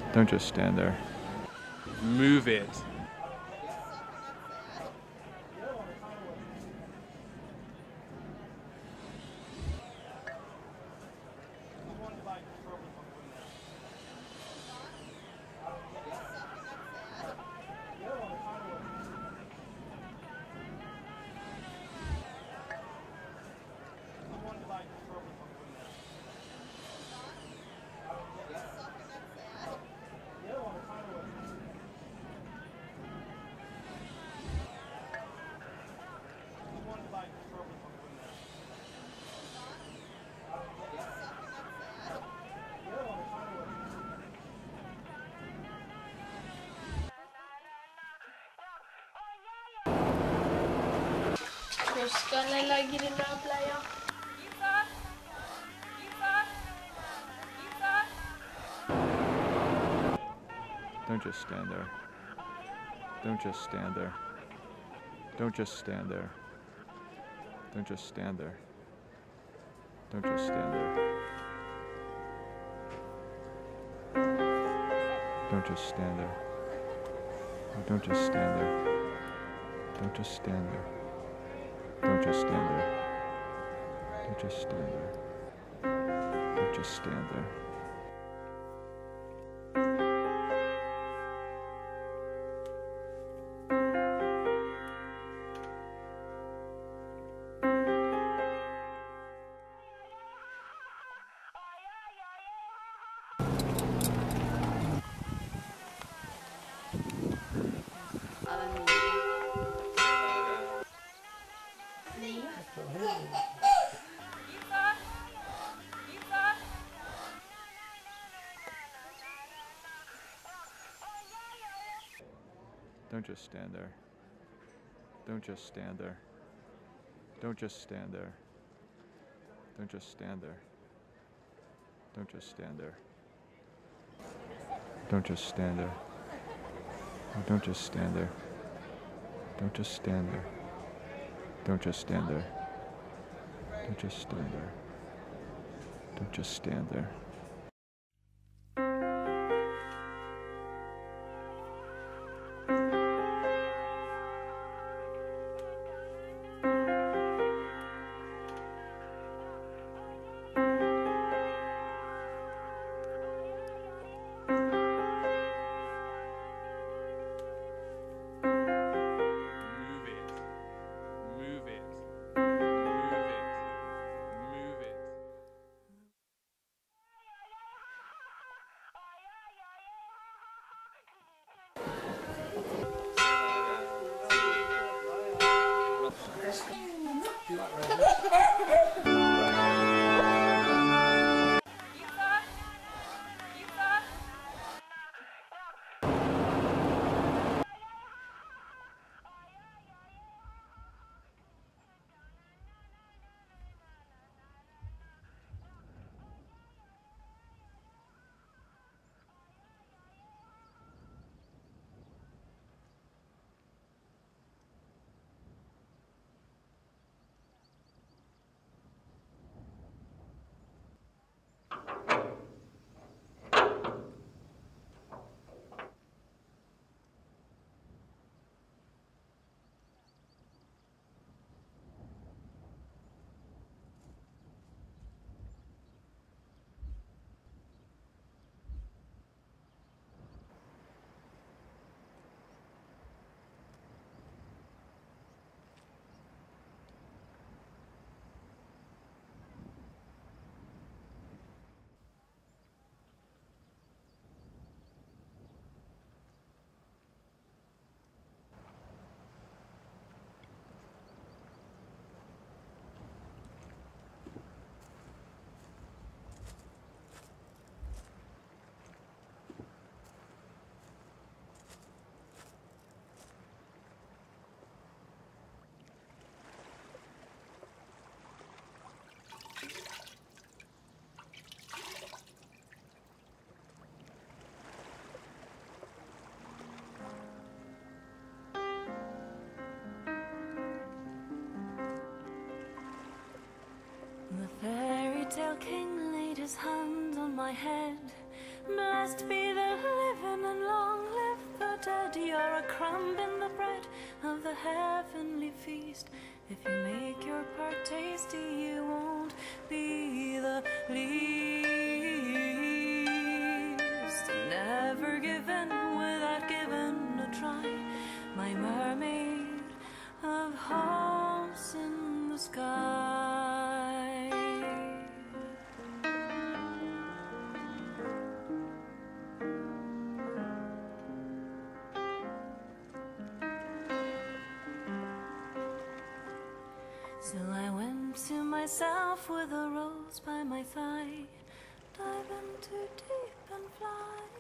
Don't just stand there. Move it. Nå skal jeg legge den der bleia. Don't just stand there. Don't just stand there. Don't just stand there. Don't just stand there. Don't just stand there. Don't just stand there. Oh, don't just stand there. Don't just stand there. Don't just stand there. Don't just stand there. Don't just stand there. Don't just stand there. Don't just stand there. Don't just stand there. Don't just stand there. Don't just stand there. Don't just stand there. Oh, don't just stand there. Don't just stand there. Don't just stand there. Don't just stand there. Don't just stand there. The fairy tale king laid his hand on my head, Blessed be the living and long live the dead. You're a crumb in the bread of the heavenly feast. If you make your part tasty, you won't be the least. Never give in without giving a try, my mermaid of hopes in the sky. So I went to myself with a rose by my thigh, dive in too deep and fly.